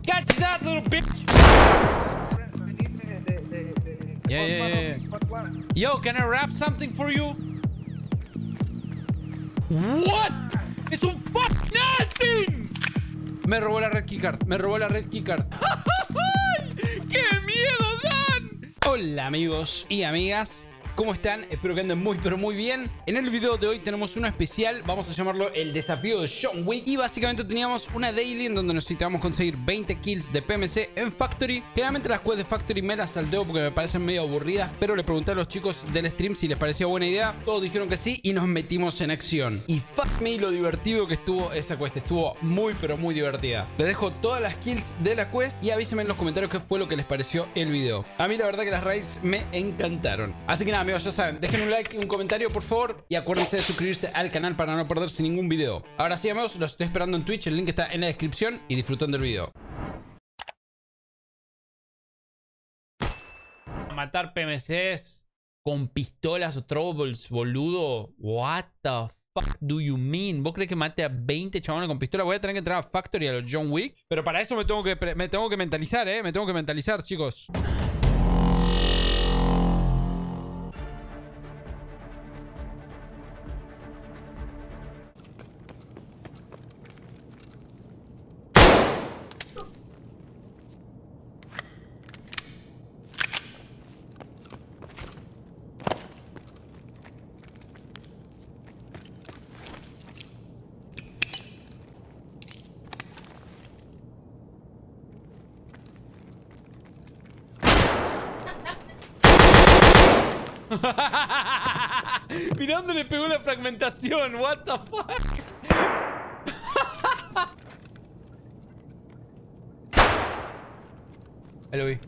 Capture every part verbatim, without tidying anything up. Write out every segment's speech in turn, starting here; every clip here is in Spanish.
Catch that, little bitch! Yeah, yeah, yeah, yeah. Yo, can I rap something for you? What? ¡Es un fuck nothing! Me robó la red keycard. Me robó la red keycard. ¡Qué miedo dan! Hola amigos y amigas. ¿Cómo están? Espero que anden muy pero muy bien. En el video de hoy tenemos uno especial. Vamos a llamarlo el desafío de John Wick. Y básicamente teníamos una daily en donde necesitábamos conseguir veinte kills de P M C en Factory. Generalmente las quests de Factory me las salteo porque me parecen medio aburridas, pero le pregunté a los chicos del stream si les parecía buena idea. Todos dijeron que sí y nos metimos en acción. Y fuck me lo divertido que estuvo esa quest. Estuvo muy pero muy divertida. Les dejo todas las kills de la quest y avísenme en los comentarios qué fue lo que les pareció el video. A mí la verdad que las raids me encantaron. Así que nada amigos, ya saben, dejen un like y un comentario por favor y acuérdense de suscribirse al canal para no perderse ningún video. Ahora sí amigos, los estoy esperando en Twitch, el link está en la descripción y disfruten del video. Matar P M Cs con pistolas o troubles, boludo. What the fuck do you mean? ¿Vos crees que mate a veinte chabones con pistola? Voy a tener que entrar a Factory a los John Wick, pero para eso me tengo que, me tengo que mentalizar, eh. Me tengo que mentalizar, chicos. Mirá dónde le pegó la fragmentación. What the fuck. Ahí lo vi.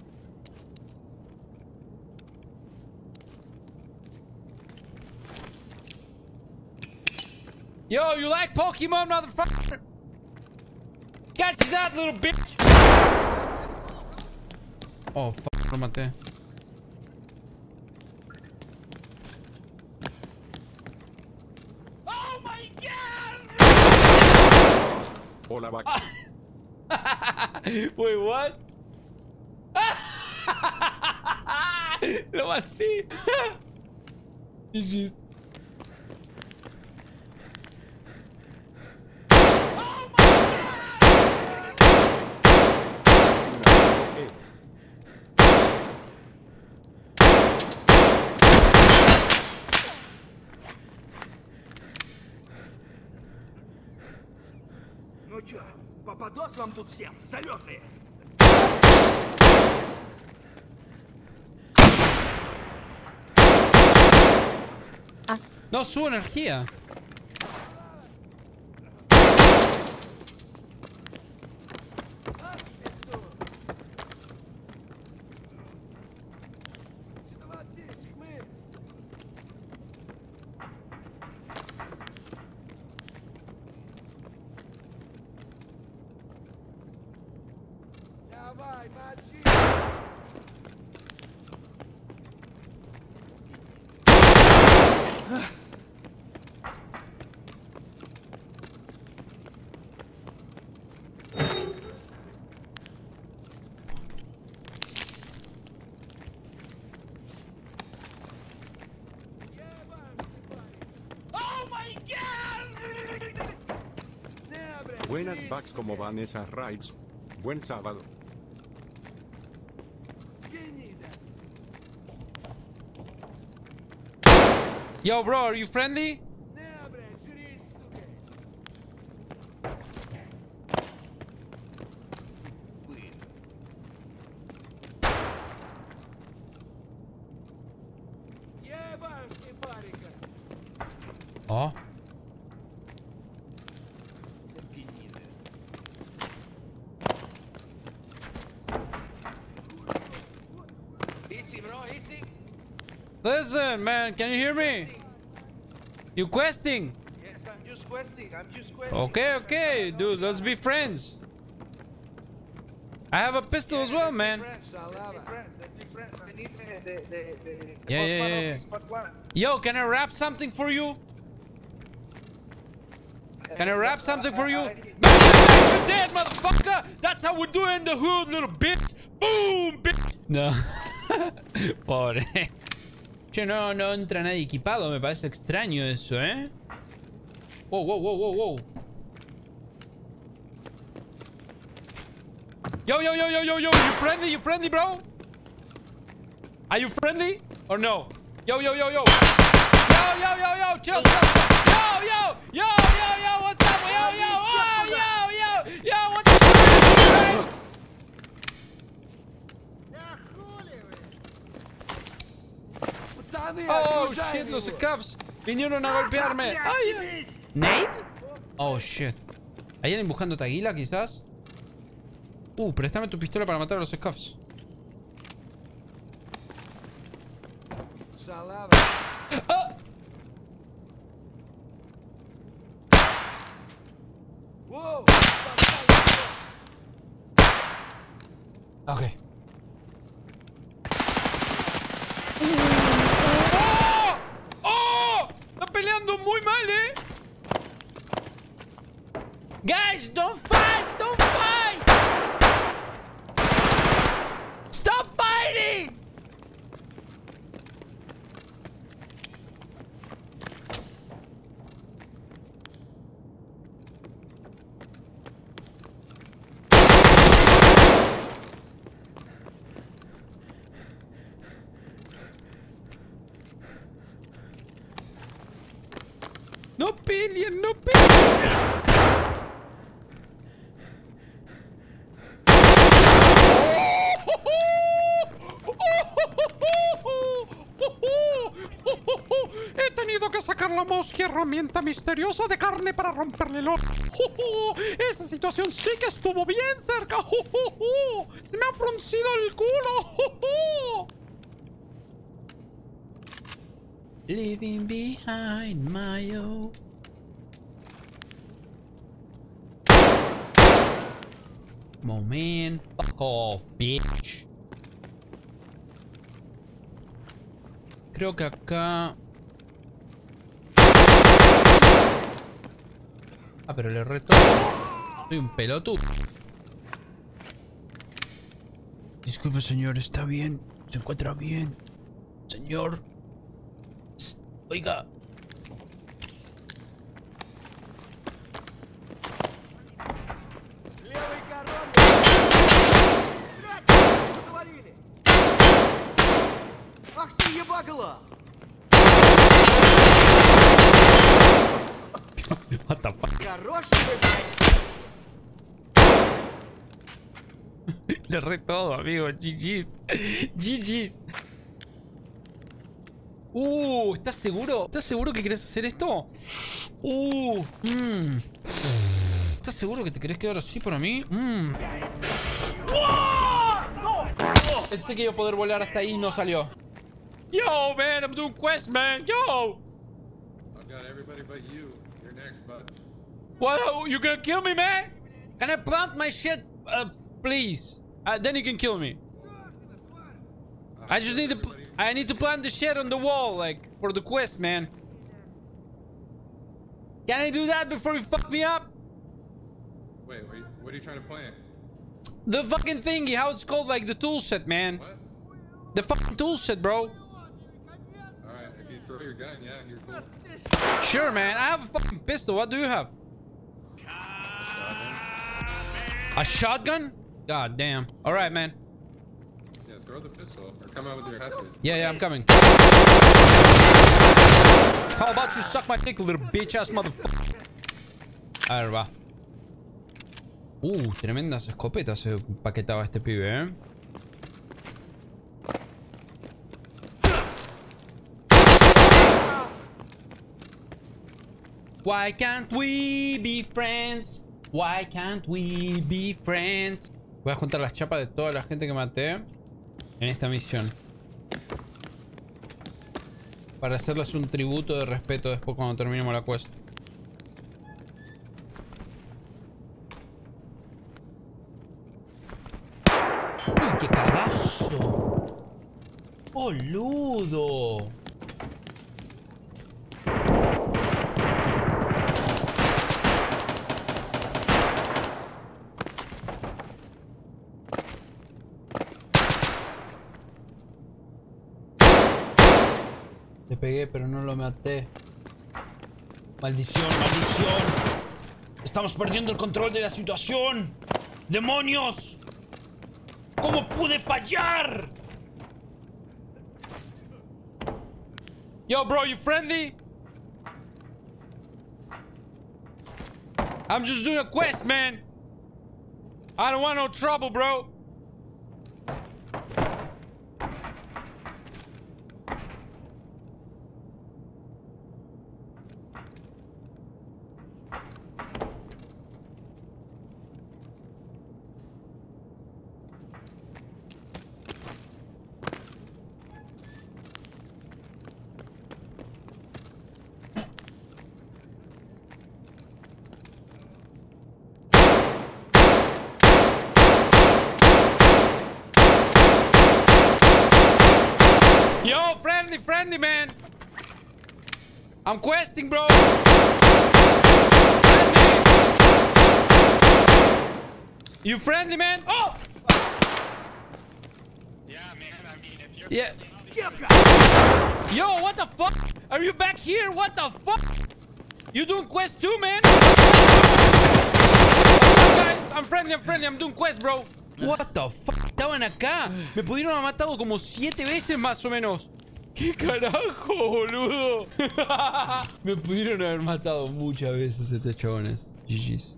Yo, you like Pokemon, motherfucker? Catch that, little bitch. Oh, fuck, lo maté. Hola, Bax. Wait, what? Lo maté. G G's. Ну чё, попадос вам тут всем, залетные? No, su energía. Давай, мочи! Buenas, Bax, ¿cómo van esas raids? Buen sábado. Yo, bro, are you friendly? Oh. Easy, bro, easy. Listen, man, can you hear me? You questing? Yes, I'm just questing. I'm just questing. Okay, okay, dude, let's be friends. I have a pistol as well, man. Let's be friends. Let's be friends. I need the the the, the Yeah, boss yeah, man yeah, of yeah. Spot one. Yo, can I rap something for you? Can I rap something for you? You're dead, motherfucker. That's how we do it in the hood, little bitch. Boom, bitch. No. Pobre. Che, no, no entra nadie equipado. Me parece extraño eso, ¿eh? Wow, wow, wow, wow, wow. Yo, yo, yo, yo, yo, yo. You friendly? You friendly, bro? Are you friendly? Or no? Yo, yo, yo, yo. Yo, yo, yo, yo. Chill, chill. Yo, yo, yo, yo, yo. What's up? Yo, yo. Oh, yo, yo. Yo, what's up? Oh, shit. Los scuffs vinieron a golpearme. Ay. ¿Nate? Oh, shit. ¿Hay alguien buscando taguila, quizás? Uh, préstame tu pistola para matar a los scuffs. Ah. Ok. ¡Oh! ¡Oh! Está peleando muy mal, ¿eh? Guys, don't fight! Don't fight! Stop fighting! No peleen, no peleen. He tenido que sacar la mosca herramienta misteriosa de carne para romperle el ojo. Esa situación sí que estuvo bien cerca. Se me ha fruncido el culo. Leaving behind my own. Come on, man. Fuck off, bitch. Creo que acá... Ah, pero le reto... Soy un pelotudo. Disculpe, señor. ¿Está bien? ¿Se encuentra bien? Señor... Oiga. Ах ты ебагала! What the fuck? Хороший Le re todo, amigo. G G's. G G's. Uh, ¿estás seguro? ¿Estás seguro que querés hacer esto? Uh, mmm. ¿Estás seguro que te querés quedar así para mí? Mmm. Pensé que iba a poder volar hasta ahí y no salió. Yo, man, I'm doing quest, man. Yo. I've got everybody but you. You're next, bud. What? You gonna kill me, man? Can I plant my shit, uh, please? Uh, then you can kill me. I just need to. I need to plant the shit on the wall, like, for the quest, man. Can I do that before you fuck me up? Wait, what are you, what are you trying to plant? The fucking thingy, how it's called, like, the tool set, man. What? The fucking tool set, bro. Alright, if you throw your gun, yeah, you're cool. Sure, man. I have a fucking pistol. What do you have? A shotgun? God damn. Alright, man. Yeah, throw the pistol or come out with your hatchet. Yeah, yeah, I'm coming. How about you suck my dick, little bitch ass motherfucker? A ver, va. Uh, tremendas escopetas se paquetaba este pibe, eh. Why can't we be friends? Why can't we be friends? Voy a juntar las chapas de toda la gente que maté en esta misión, para hacerles un tributo de respeto después cuando terminemos la quest. ¡Uy, qué cagazo! ¡Boludo! Le pegué, pero no lo maté. Maldición, maldición. Estamos perdiendo el control de la situación. ¡Demonios! ¿Cómo pude fallar? Yo, bro, you friendly? I'm just doing a quest, man. I don't want no trouble, bro. Yo, friendly, friendly, man. I'm questing, bro. Friendly. You friendly, man? Oh! Yeah, man, I mean, if you're... Yeah. Yo, what the fuck? Are you back here? What the fuck? You doing quest too, man? What's up, guys? I'm friendly, I'm friendly. I'm doing quest, bro. What the fuck? Estaban acá. Me pudieron haber matado como siete veces más o menos. ¿Qué carajo, boludo? Me pudieron haber matado muchas veces estos chabones. G G's.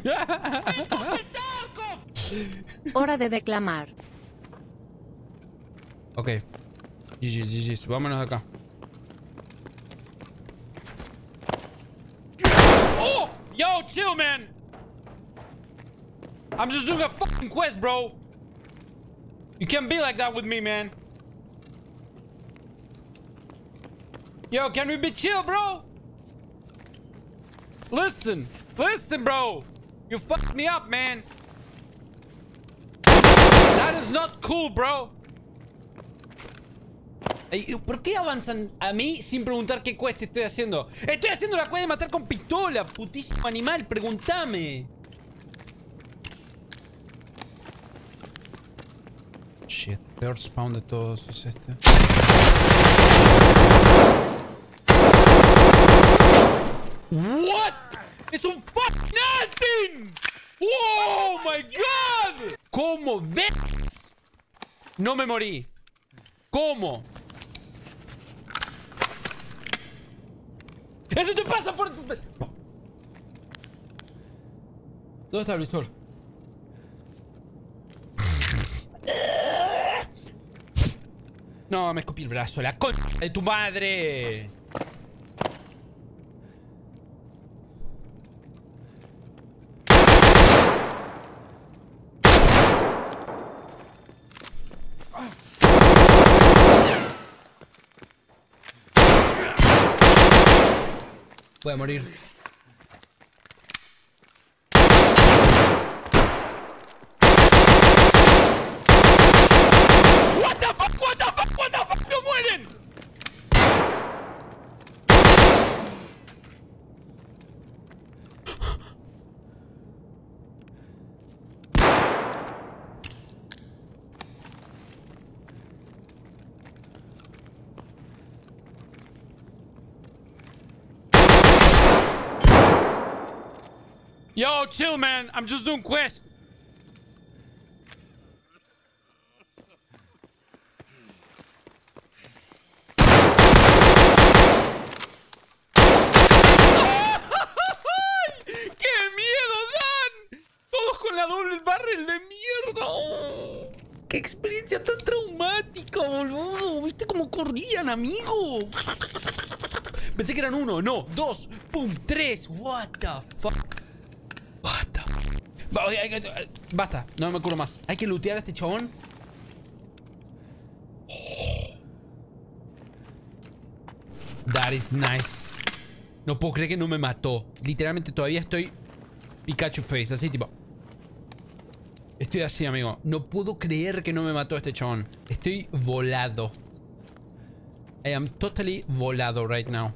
Hora de declamar. Ok. G G's, G G's. Vámonos acá. Oh! Yo, chill, man. I'm just doing a fucking quest, bro. You can't be like that with me, man. Yo, can we be chill, bro? Listen. Listen, bro. You fucked me up, man. That is not cool, bro. Ey, ¿por qué avanzan a mí sin preguntar qué quest estoy haciendo? Estoy haciendo la quest de matar con pistola, putísimo animal. Pregúntame. Shit, peor spawn de todos es este. What? ¡Es un fucking nothing! ¡Oh my god! ¿Cómo ves? No me morí. ¿Cómo? ¡Eso te pasa por... ¿Dónde está el visor? No, me escupí el brazo. ¡La concha de tu madre! Voy a morir. What the fuck, what the fuck, what the fuck, no mueren. Yo, chill, man. I'm just doing quest. ¡Qué miedo dan! Todos con la doble barrel de mierda. Oh, ¡qué experiencia tan traumática, boludo! ¿Viste cómo corrían, amigo? Pensé que eran uno, no, dos, pum, tres. What the fuck. Basta. Basta, no me curo más. Hay que lootear a este chabón. That is nice. No puedo creer que no me mató. Literalmente todavía estoy Pikachu face, así tipo. Estoy así, amigo. No puedo creer que no me mató este chabón. Estoy volado. I am totally volado right now.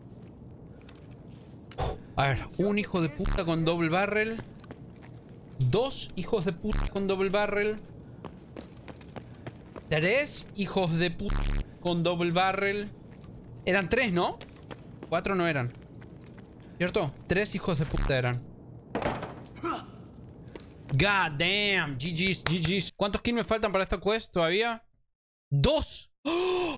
A ver, un hijo de puta con double barrel. Dos hijos de puta con double barrel. Tres hijos de puta con double barrel. Eran tres, ¿no? Cuatro no eran. ¿Cierto? Tres hijos de puta eran. God damn. G G's, G G's. ¿Cuántos kills me faltan para esta quest todavía? ¡Dos! ¡Oh!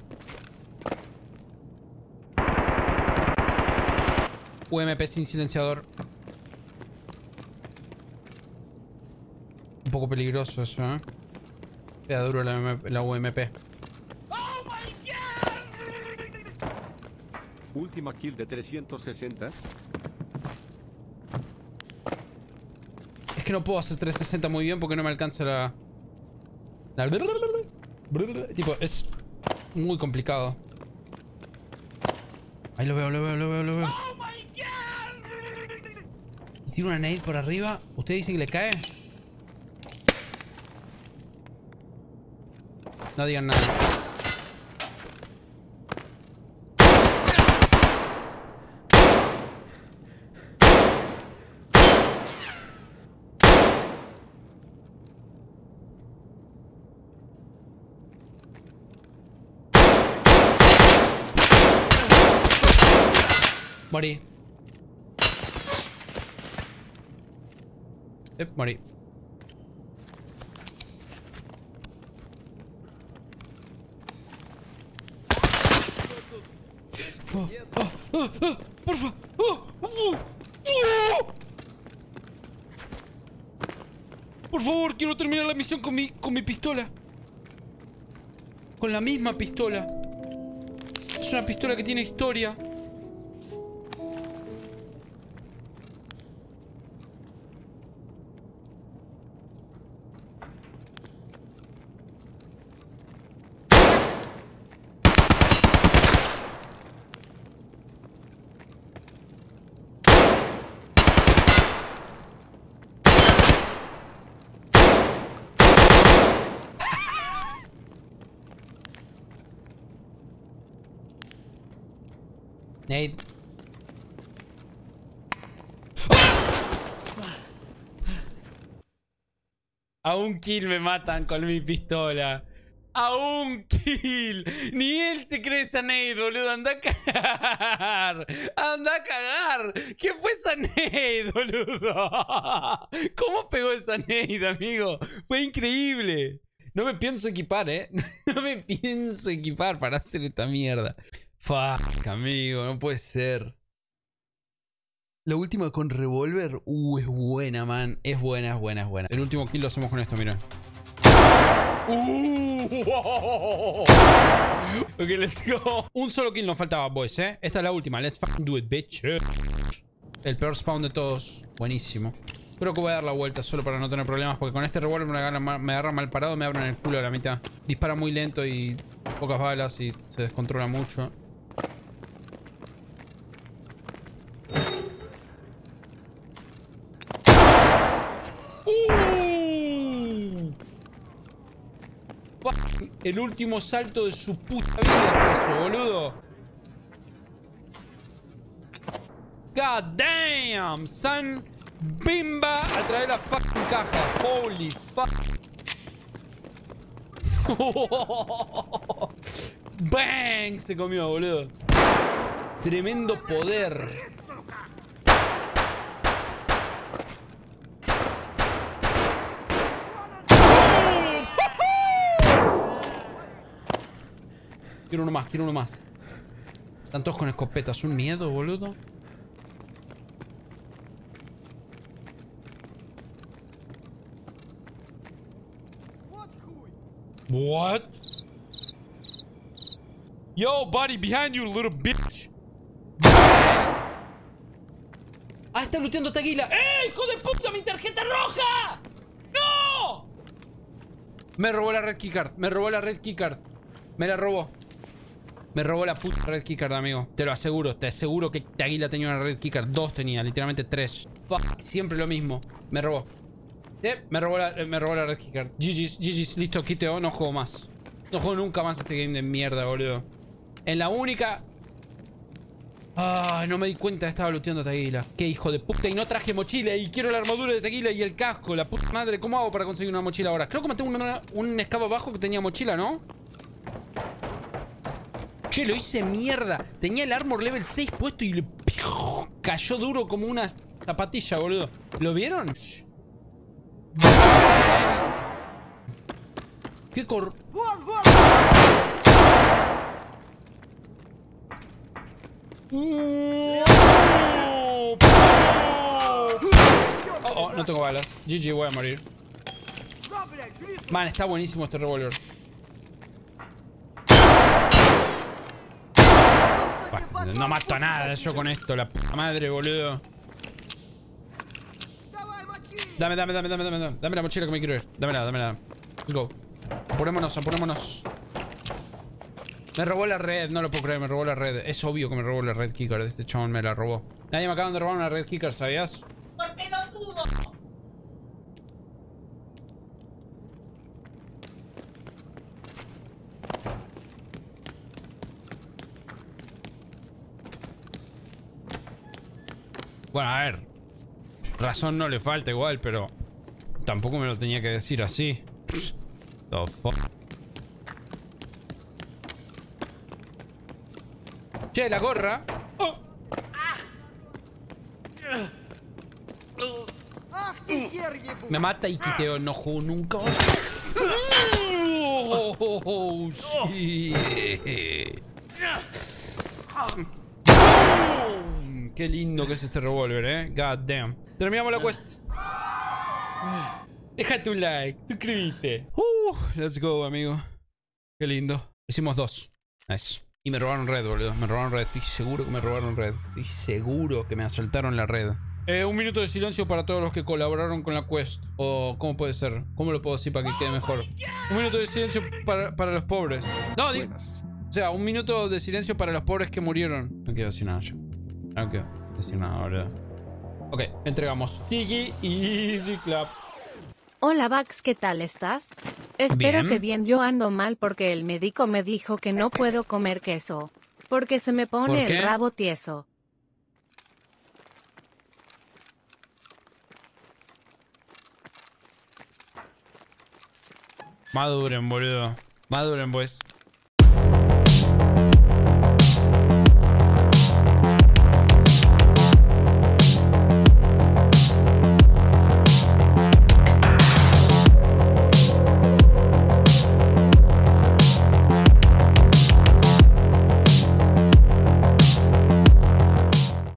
U M P sin silenciador. Un poco peligroso eso, ¿eh? Queda duro la, la U M P. Última kill de trescientos sesenta. Es que no puedo hacer trescientos sesenta muy bien porque no me alcanza la... la... Tipo, es muy complicado. Ahí lo veo, lo veo, lo veo, lo veo. Tiene una nade por arriba. ¿Usted dice que le cae? No digan nada. Morí. Eh, morí. Oh, oh, oh, oh, porfa. Oh, oh, oh. Por favor, quiero terminar la misión con mi, con mi pistola. Con la misma pistola. Es una pistola que tiene historia. Nade. A un kill me matan con mi pistola. A un kill. Ni él se cree esa nade, boludo. Anda a cagar. Anda a cagar. ¿Qué fue esa nade, boludo? ¿Cómo pegó esa nade, amigo? Fue increíble. No me pienso equipar, eh. No me pienso equipar para hacer esta mierda. Fuck, amigo, no puede ser. La última con revólver, uh, es buena, man. Es buena, es buena, es buena. El último kill lo hacemos con esto, mira. Uh, ok, let's go. Un solo kill nos faltaba, boys, eh. Esta es la última. Let's fucking do it, bitch. El peor spawn de todos. Buenísimo. Creo que voy a dar la vuelta solo para no tener problemas, porque con este revólver me agarran mal, me agarran mal parado, me abren el culo a la mitad. Dispara muy lento y pocas balas y se descontrola mucho. Uh, el último salto de su puta vida fue eso, boludo. God damn, son. Bimba a traer la fucking caja. Holy fuck. Bang, se comió, boludo. Tremendo poder. Quiero uno más, quiero uno más. Están todos con escopetas. Un miedo, boludo. What? Yo, buddy, behind you, little bitch. Ah, está looteando esta águila. ¡Eh, hijo de puta, mi tarjeta roja! ¡No! Me robó la red keycard. Me robó la red keycard. Me la robó. Me robó la puta red keycard, amigo. Te lo aseguro. Te aseguro que esta águila tenía una red keycard. Dos tenía, literalmente tres. Fuck, siempre lo mismo. Me robó. Eh, me robó la, me robó la red keycard. G G's, G G's, listo, quiteo, no juego más. No juego nunca más este game de mierda, boludo. En la única... Ah, no me di cuenta que estaba looteando Tequila. Qué hijo de puta. Y no traje mochila. Y quiero la armadura de Tequila y el casco. La puta madre. ¿Cómo hago para conseguir una mochila ahora? Creo que maté una, un escavo abajo que tenía mochila, ¿no? Che, lo hice mierda. Tenía el armor level seis puesto y le cayó duro como una zapatilla, boludo. ¿Lo vieron? ¿Qué cor... Oh, oh, no tengo balas. G G, voy a morir. Man, está buenísimo este revólver. Bueno, no mato a nada yo con esto, la puta madre, boludo. Dame, dame, dame, dame, dame, dame la mochila que me quiero ir. Dámela, dámela. Let's go. Apurémonos, apurémonos. Me robó la red, no lo puedo creer, me robó la red. Es obvio que me robó la red kicker. Este chabón me la robó. Nadie me acaban de robar una red kicker, ¿sabías? ¡Por pelotudo! Bueno, a ver. Razón no le falta igual, pero tampoco me lo tenía que decir así. The fuck. Che, la gorra. Oh. Me mata y quiteo, no juego nunca. Oh, oh, oh, shit. Qué lindo que es este revólver, eh. God damn. Terminamos la quest. Déjate un like, suscríbete. Uh, let's go, amigo. Qué lindo. Hicimos dos. Nice. Y me robaron red, boludo. Me robaron red. Estoy seguro que me robaron red. Estoy seguro que me asaltaron la red. Eh, un minuto de silencio para todos los que colaboraron con la quest. O, ¿cómo puede ser? ¿Cómo lo puedo decir para que quede mejor? Un minuto de silencio para, para los pobres. No, digo... O sea, un minuto de silencio para los pobres que murieron. No quiero decir nada yo. No quiero decir nada, boludo. Ok, entregamos. Tiki y Easy Clap. Hola Vax, ¿qué tal estás? Espero Bien. que bien. Yo ando mal porque el médico me dijo que no puedo comer queso. Porque se me ¿Por pone qué? el rabo tieso. Maduren, boludo. Maduren, pues.